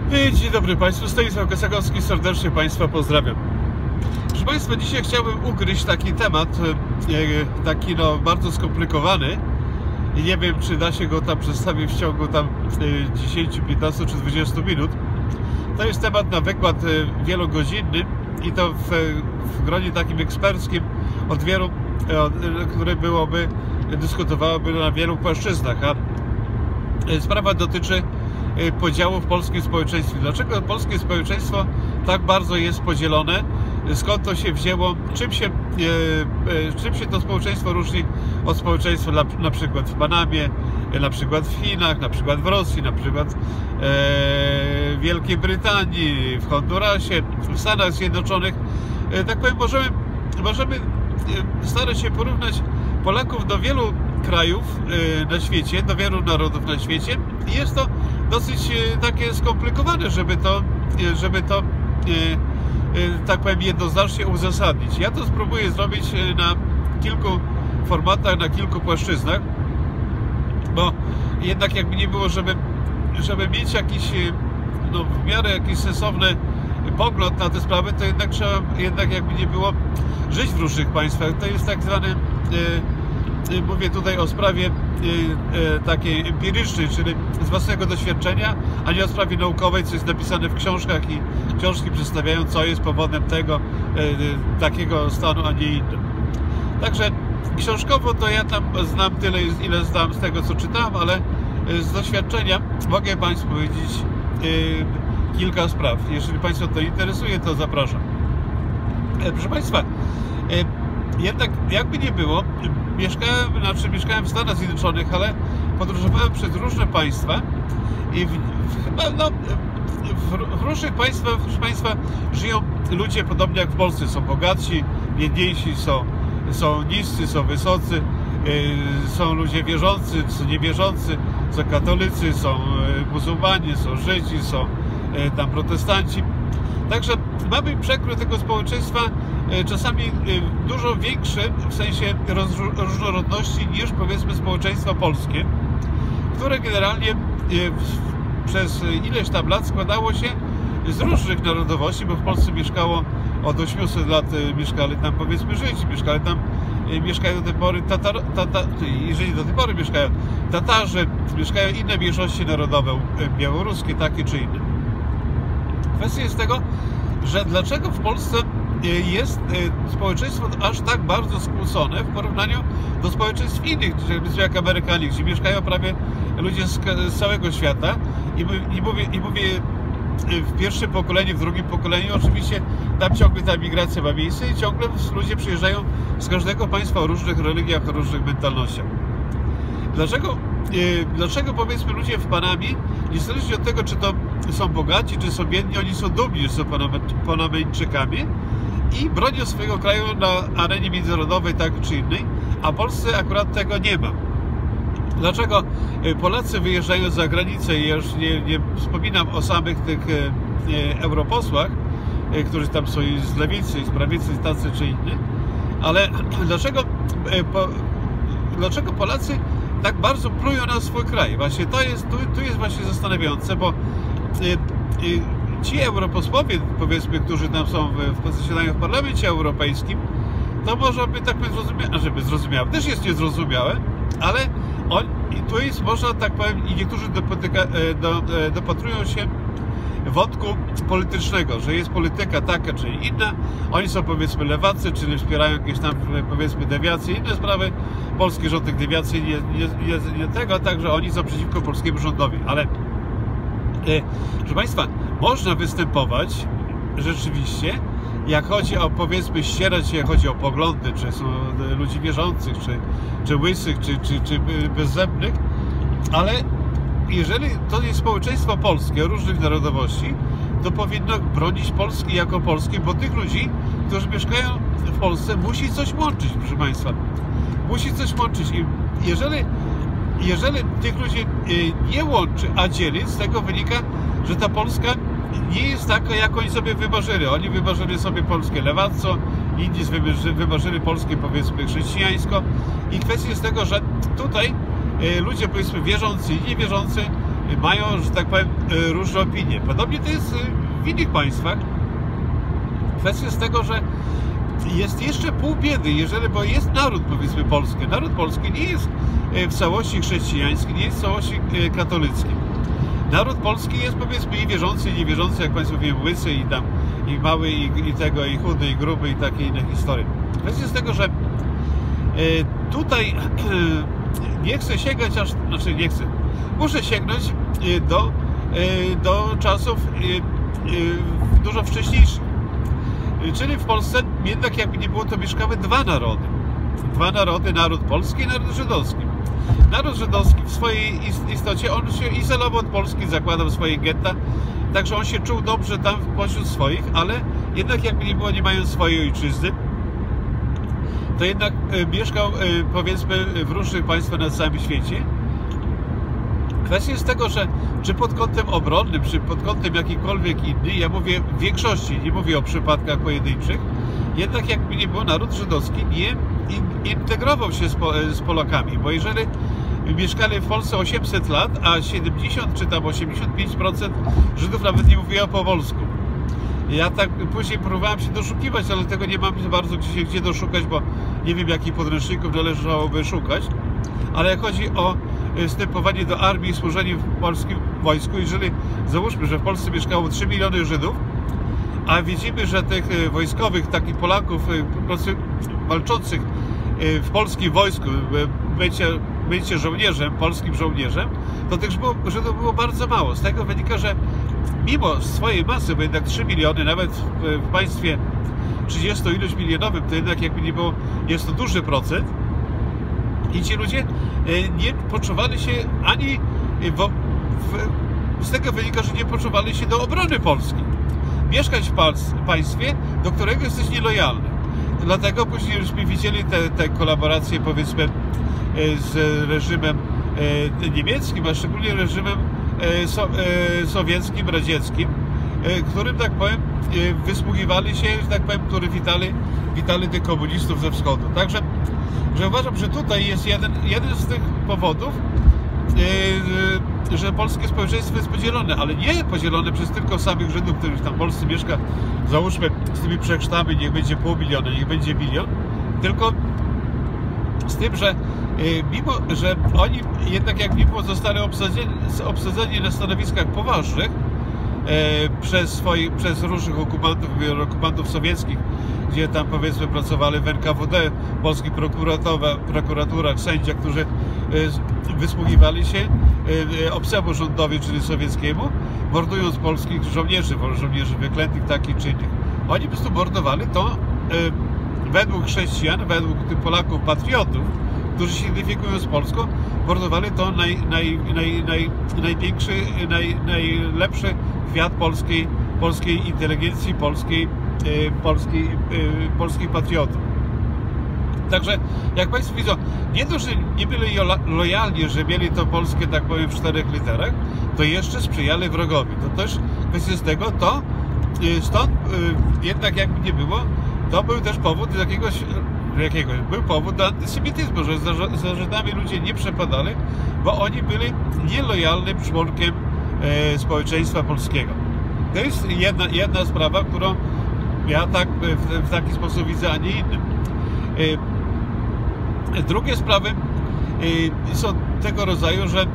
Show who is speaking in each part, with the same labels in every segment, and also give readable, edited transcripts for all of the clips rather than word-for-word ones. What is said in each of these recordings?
Speaker 1: Dzień dobry Państwu, Stanisław Kosakowski, serdecznie Państwa pozdrawiam. Proszę Państwa, dzisiaj chciałbym ugryźć taki temat, taki bardzo skomplikowany i nie wiem, czy da się go tam przedstawić w ciągu tam 10, 15 czy 20 minut. To jest temat na wykład wielogodzinny i to w gronie takim eksperckim które dyskutowałoby na wielu płaszczyznach, a sprawa dotyczy podziału w polskim społeczeństwie. Dlaczego polskie społeczeństwo tak bardzo jest podzielone? Skąd to się wzięło? Czym się to społeczeństwo różni od społeczeństwa na przykład w Panamie, na przykład w Chinach, na przykład w Rosji, na przykład w Wielkiej Brytanii, w Hondurasie, w Stanach Zjednoczonych? Tak powiem, możemy starać się porównać Polaków do wielu krajów na świecie, do wielu narodów na świecie i jest to dosyć takie skomplikowane, żeby to tak powiem jednoznacznie uzasadnić. Ja to spróbuję zrobić na kilku formatach, na kilku płaszczyznach, bo jednak jakby nie było, żeby mieć jakiś w miarę jakiś sensowny pogląd na te sprawy, to jednak trzeba, jakby nie było, żyć w różnych państwach. To jest tak zwany, mówię tutaj o sprawie takiej empirycznej, czyli z własnego doświadczenia, a nie o sprawie naukowej, co jest napisane w książkach i książki przedstawiają, co jest powodem tego, takiego stanu, a nie innym. Także książkowo to ja tam znam tyle, ile znam z tego, co czytałem, ale z doświadczenia mogę Państwu powiedzieć kilka spraw. Jeżeli Państwa to interesuje, to zapraszam. Proszę Państwa, jednak jakby nie było, mieszkałem w Stanach Zjednoczonych, ale podróżowałem przez różne państwa i w różnych państwach, proszę Państwa, żyją ludzie podobnie jak w Polsce. Są bogatsi, biedniejsi, są niscy, są wysocy, są ludzie wierzący, są niewierzący, są katolicy, są muzułmanie, są Żydzi, są tam protestanci. Także mamy przekrój tego społeczeństwa czasami dużo większy w sensie różnorodności niż powiedzmy społeczeństwo polskie, które generalnie przez ileś tam lat składało się z różnych narodowości, bo w Polsce mieszkało od 800 lat, mieszkali tam powiedzmy Żydzi, mieszkają do tej pory jeżeli do tej pory mieszkają Tatarzy, mieszkają inne mniejszości narodowe, białoruskie, takie czy inne. Kwestia jest tego, że dlaczego w Polsce jest społeczeństwo aż tak bardzo skłócone w porównaniu do społeczeństw innych, jak Amerykanie, gdzie mieszkają prawie ludzie z całego świata i mówię w pierwszym pokoleniu, w drugim pokoleniu, oczywiście tam ciągle ta migracja ma miejsce i ciągle ludzie przyjeżdżają z każdego państwa o różnych religiach, o różnych mentalnościach. Dlaczego powiedzmy ludzie w Panamie, niezależnie od tego, czy to są bogaci, czy są biedni, oni są dumni, że są Panameńczykami i bronią swojego kraju na arenie międzynarodowej, tak czy innej, a w Polsce akurat tego nie ma. Dlaczego Polacy wyjeżdżają za granicę? Ja już nie wspominam o samych tych europosłach, którzy tam są i z lewicy, i z prawicy, i tacy czy inni, ale dlaczego Polacy tak bardzo plują na swój kraj? Właśnie tu jest właśnie zastanawiające, bo ci europosłowie, powiedzmy, którzy tam są zasiadają w Parlamencie Europejskim, to może by tak zrozumiałe, też jest niezrozumiałe, ale tu jest, można tak powiem, i niektórzy dopatrują się wątku politycznego, że jest polityka taka czy inna, oni są powiedzmy lewacy, czyli wspierają jakieś tam powiedzmy dewiacje, inne sprawy, polski rząd tych dewiacji nie tego, także oni są przeciwko polskiemu rządowi, ale proszę Państwa, można występować rzeczywiście, jak chodzi o powiedzmy ścierać się, jak chodzi o poglądy, czy są ludzi wierzących, czy łysych, czy bezzębnych, ale jeżeli to jest społeczeństwo polskie o różnych narodowości, to powinno bronić Polski jako Polski, bo tych ludzi, którzy mieszkają w Polsce, musi coś łączyć, proszę Państwa. Musi coś łączyć. I jeżeli tych ludzi nie łączy, a dzieli, z tego wynika, że ta Polska nie jest taka, jak oni sobie wymarzyli. Oni wymarzyli sobie polskie lewactwo, inni wymarzyli polskie, powiedzmy, chrześcijańsko. I kwestia jest tego, że tutaj ludzie, powiedzmy, wierzący i niewierzący mają, że tak powiem, różne opinie. Podobnie to jest w innych państwach. Kwestia jest tego, że jest jeszcze pół biedy, bo jest naród, powiedzmy, polski. Naród polski nie jest w całości chrześcijański, nie jest w całości katolicki. Naród polski jest, powiedzmy, i wierzący, i niewierzący, jak Państwo wiem, łysy, i mały, i chudy, i gruby, i takie inne historie. Kwestia jest tego, że tutaj nie chcę sięgać nie chcę. Muszę sięgnąć do czasów dużo wcześniejszych. Czyli w Polsce jednak jakby nie było, to mieszkały dwa narody. Dwa narody, naród polski i naród żydowski. Naród żydowski w swojej istocie, on się izolował od Polski, zakładał swoje getta, także on się czuł dobrze tam pośród swoich, ale jednak jakby nie było, nie mając swojej ojczyzny, to jednak mieszkał, powiedzmy, w różnych państwach na całym świecie. Kwestia jest tego, że czy pod kątem obronnym, czy pod kątem jakikolwiek inny, ja mówię w większości, nie mówię o przypadkach pojedynczych, jednak jakby nie było, naród żydowski nie integrował się z Polakami, bo jeżeli mieszkali w Polsce 800 lat, a 70 czy tam 85% Żydów nawet nie mówiło po polsku. Ja tak później próbowałem się doszukiwać, ale tego nie mam bardzo gdzie doszukać, bo nie wiem, jakich podręczników należałoby szukać. Ale jak chodzi o wstępowanie do armii i służenie w polskim wojsku, jeżeli załóżmy, że w Polsce mieszkało 3 miliony Żydów, a widzimy, że tych wojskowych, takich Polaków walczących w polskim wojsku, bycie żołnierzem, polskim żołnierzem, to tych Żydów było bardzo mało. Z tego wynika, że mimo swojej masy, bo jednak 3 miliony, nawet w państwie 30 iluś milionowym, to jednak jakby nie było, jest to duży procent. I ci ludzie nie poczuwali się ani z tego wynika, że nie poczuwali się do obrony Polski. Mieszkać w państwie, do którego jesteś nielojalny. Dlatego później żeśmy widzieli te kolaboracje, powiedzmy, z reżimem niemieckim, a szczególnie reżimem sowieckim, radzieckim, którym, tak powiem, wysługiwali się, że tak powiem, którzy witali tych komunistów ze wschodu. Także że uważam, że tutaj jest jeden z tych powodów, że polskie społeczeństwo jest podzielone, ale nie podzielone przez tylko samych Żydów, których tam w Polsce mieszka, załóżmy z tymi przekształtami, niech będzie 0,5 miliona, niech będzie 1 milion, tylko z tym, że mimo, że oni jednak jak mimo zostali obsadzeni na stanowiskach poważnych przez różnych okupantów sowieckich, gdzie tam, powiedzmy, pracowali w NKWD, polskich prokuraturach, sędziach, którzy wysługiwali się obcemu rządowi, czyli sowieckiemu, mordując polskich żołnierzy wyklętych takich czy innych. Oni po prostu mordowali to według chrześcijan, według tych Polaków patriotów, którzy się identyfikują z Polską, mordowali to największy, najlepszy kwiat polskiej inteligencji, polskich patriotów. Także, jak Państwo widzą, nie to, że nie byli lojalni, że mieli to polskie, tak powiem, w 4 literach, to jeszcze sprzyjali wrogowi. To też kwestia z tego, stąd jednak jakby nie było, to był też powód był powód do antysemityzmu, że za Żydami ludzie nie przepadali, bo oni byli nielojalnym członkiem społeczeństwa polskiego. To jest jedna sprawa, którą ja tak w taki sposób widzę, a nie innym. Drugie sprawy są tego rodzaju, że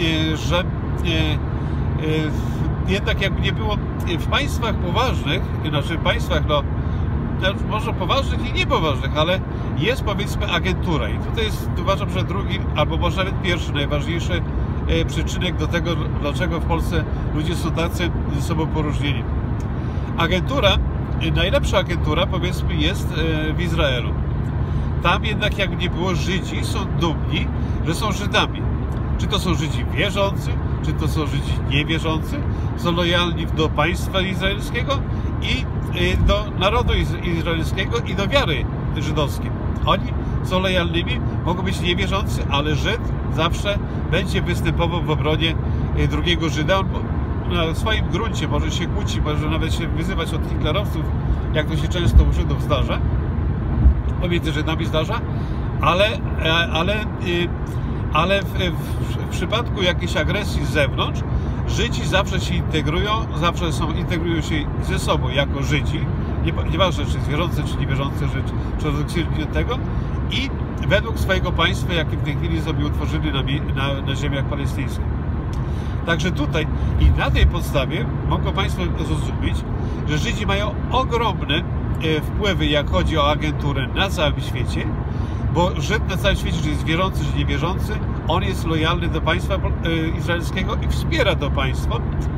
Speaker 1: jednak jakby nie było w państwach poważnych, znaczy w państwach, może poważnych i niepoważnych, ale jest, powiedzmy, agentura. I tutaj jest, uważam, że drugi, albo może nawet pierwszy, najważniejszy przyczynek do tego, dlaczego w Polsce ludzie są tacy ze sobą poróżnieni. Agentura, najlepsza agentura, powiedzmy, jest w Izraelu. Tam jednak, jakby nie było, Żydzi są dumni, że są Żydami. Czy to są Żydzi wierzący, czy to są Żydzi niewierzący, są lojalni do państwa izraelskiego i do narodu izraelskiego i do wiary żydowskiej. Oni są lojalnymi, mogą być niewierzący, ale Żyd zawsze będzie występował w obronie drugiego Żyda. On na swoim gruncie może się kłócić, może nawet się wyzywać od hitlerowców, jak to się często u Żydów zdarza, pomiędzy Żydami zdarza, ale ale w przypadku jakiejś agresji z zewnątrz, Żydzi zawsze się integrują, integrują się ze sobą jako Żydzi, nieważne czy jest wierzący, czy niewierzący Żyd, czy ortodoksyjny tego, i według swojego państwa, jakie w tej chwili sobie utworzyli na ziemiach palestyńskich. Także tutaj i na tej podstawie mogą Państwo zrozumieć, że Żydzi mają ogromne wpływy, jak chodzi o agenturę na całym świecie, bo Żyd na całym świecie, czy jest wierzący, czy niewierzący, on jest lojalny do państwa izraelskiego i wspiera to państwo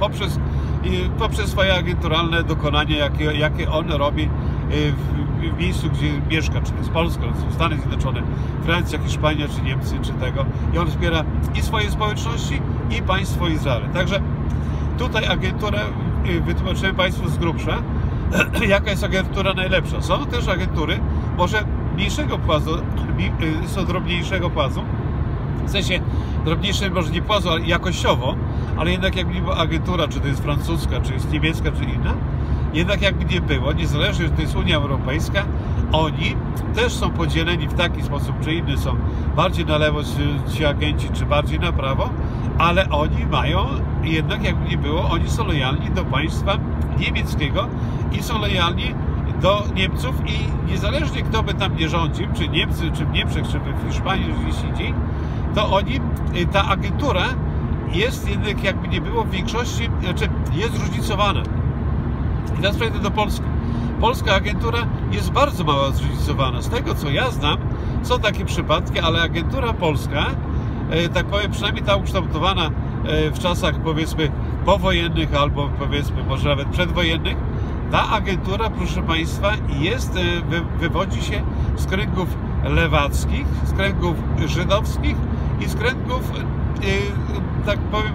Speaker 1: poprzez swoje agenturalne dokonania, jakie on robi w miejscu, gdzie mieszka, czy to jest Polska, czy to są Stany Zjednoczone, Francja, Hiszpania, czy Niemcy, czy tego. I on wspiera i swoje społeczności, i państwo Izrael. Także tutaj agenturę wytłumaczyłem Państwu z grubsza, jaka jest agentura najlepsza. Są też agentury, może mniejszego płazu, są drobniejszego płazu, w sensie drobniejsze może nie płazu, ale jakościowo, ale jednak jakby nie była agentura, czy to jest francuska, czy jest niemiecka, czy inna, jednak jakby nie było, niezależnie, że to jest Unia Europejska, oni też są podzieleni w taki sposób, czy inny są bardziej na lewo ci agenci, czy bardziej na prawo, ale oni mają, jednak jakby nie było, oni są lojalni do państwa niemieckiego i są lojalni do Niemców i niezależnie kto by tam nie rządził, czy Niemcy, czy w Niemczech, czy w Hiszpanii, czy gdzieś indziej, to oni, ta agentura jest jednak jakby nie było w większości, znaczy jest zróżnicowana. I teraz przejdę do Polski. Polska agentura jest bardzo mało zróżnicowana. Z tego co ja znam, są takie przypadki, ale agentura polska, tak powiem, przynajmniej ta ukształtowana w czasach powiedzmy powojennych albo powiedzmy może nawet przedwojennych, ta agentura, proszę Państwa, wywodzi się z kręgów lewackich, z kręgów żydowskich i z kręgów, tak powiem,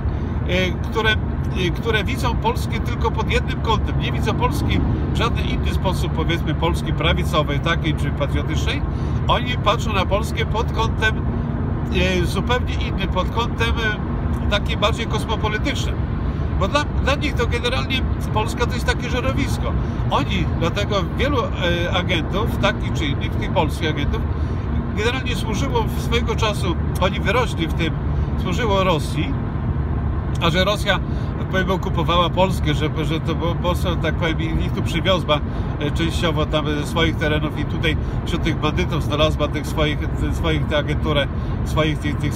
Speaker 1: które widzą Polskę tylko pod jednym kątem. Nie widzą Polski w żaden inny sposób, powiedzmy, Polski prawicowej, takiej czy patriotycznej. Oni patrzą na Polskę pod kątem zupełnie innym, pod kątem takim bardziej kosmopolitycznym. Bo dla nich to generalnie Polska to jest takie żerowisko. Oni, dlatego wielu agentów, takich czy innych, tych polskich agentów, generalnie służyło swojego czasu, oni wyrośli w tym, służyło Rosji, a że Rosja, powiem, okupowała Polskę, że to było Polska, tak powiem, ich tu przywiozła częściowo tam ze swoich terenów i tutaj wśród tych bandytów znalazła tych swoich agenturę, swoich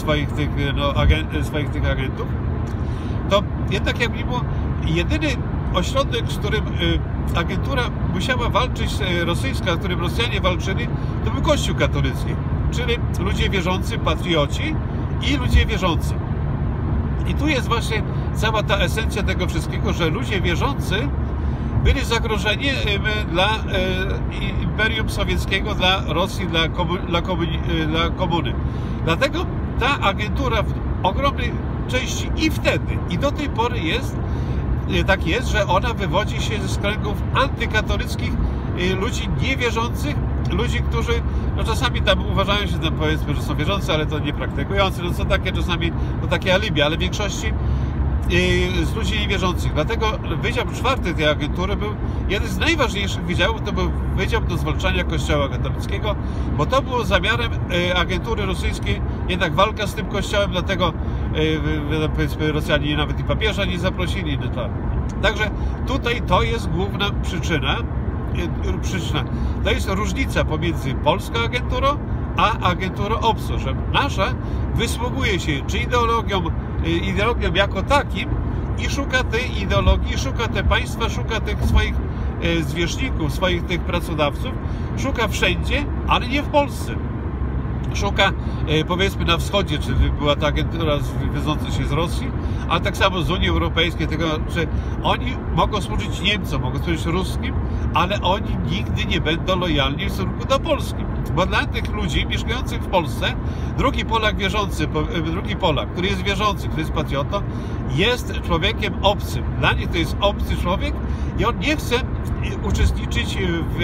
Speaker 1: tych agentów, to jednak jakby nie było, jedyny ośrodek, z którym agentura musiała walczyć, rosyjska, z którym Rosjanie walczyli, to był Kościół katolicki, czyli ludzie wierzący, patrioci i ludzie wierzący. I tu jest właśnie cała ta esencja tego wszystkiego, że ludzie wierzący byli zagrożeniem dla Imperium Sowieckiego, dla Rosji, dla komuny. Dlatego ta agentura w ogromnej części i wtedy, i do tej pory tak jest, że ona wywodzi się z kręgów antykatolickich, ludzi niewierzących, ludzi, którzy no czasami tam uważają się, tam powiedzmy, że są wierzący, ale to nie praktykujący, no są takie czasami, no takie alibi, ale w większości z ludzi niewierzących. Dlatego Wydział 4 tej agentury był jeden z najważniejszych wydziałów, to był Wydział do Zwalczania Kościoła Katolickiego, bo to było zamiarem agentury rosyjskiej, jednak walka z tym kościołem, dlatego powiedzmy Rosjanie nawet i papieża nie zaprosili. Także tutaj to jest główna przyczyna. To jest różnica pomiędzy polską agenturą a agenturą obcą, że nasza wysługuje się czy ideologią jako takim i szuka tej ideologii, szuka te państwa, szuka tych swoich zwierzchników, swoich tych pracodawców, szuka wszędzie, ale nie w Polsce. Szuka, powiedzmy, na wschodzie, czy była ta agentura wywodząca się z Rosji, ale tak samo z Unii Europejskiej, tego, że oni mogą służyć Niemcom, mogą służyć ruskim, ale oni nigdy nie będą lojalni w stosunku do Polski. Bo dla tych ludzi mieszkających w Polsce, drugi Polak wierzący, drugi Polak, który jest wierzący, który jest patriotą, jest człowiekiem obcym. Dla nich to jest obcy człowiek i on nie chce uczestniczyć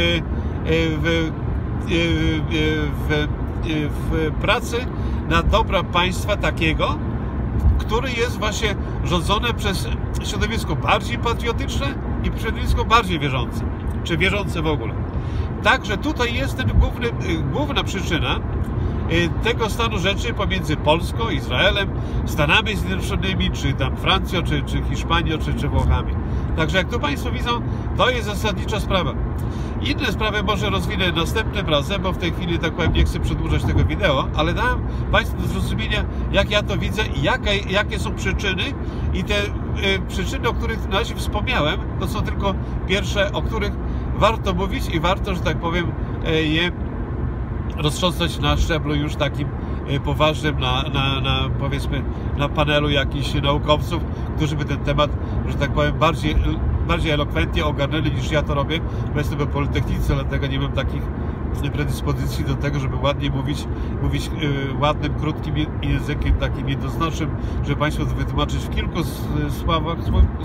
Speaker 1: w pracy na dobra państwa takiego, który jest właśnie rządzone przez środowisko bardziej patriotyczne i środowisko bardziej wierzące, czy wierzące w ogóle. Także tutaj jest ten główna przyczyna tego stanu rzeczy pomiędzy Polską, Izraelem, Stanami Zjednoczonymi, czy tam Francją, czy Hiszpanią, czy Włochami. Także jak tu Państwo widzą, to jest zasadnicza sprawa. Inne sprawy może rozwinę następnym razem, bo w tej chwili, tak powiem, nie chcę przedłużać tego wideo, ale dałem Państwu do zrozumienia, jak ja to widzę i jakie są przyczyny. I te przyczyny, o których na razie wspomniałem, to są tylko pierwsze, o których warto mówić i warto, że tak powiem, je roztrząsać na szczeblu już takim poważnym, powiedzmy, na panelu jakichś naukowców, którzy by ten temat, że tak powiem, bardziej elokwentnie ogarnęli, niż ja to robię, bo jestem po Politechnice, dlatego nie mam takich predyspozycji do tego, żeby ładnie mówić ładnym, krótkim językiem, takim jednoznacznym, żeby Państwu to wytłumaczyć w kilku słowach,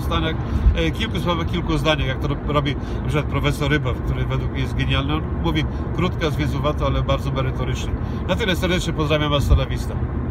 Speaker 1: kilku zdaniach, jak to robi na przykład profesor Ryba, który według mnie jest genialny. On mówi krótko, zwięzłowato, ale bardzo merytorycznie. Na tyle serdecznie pozdrawiam Was, hasta la vista.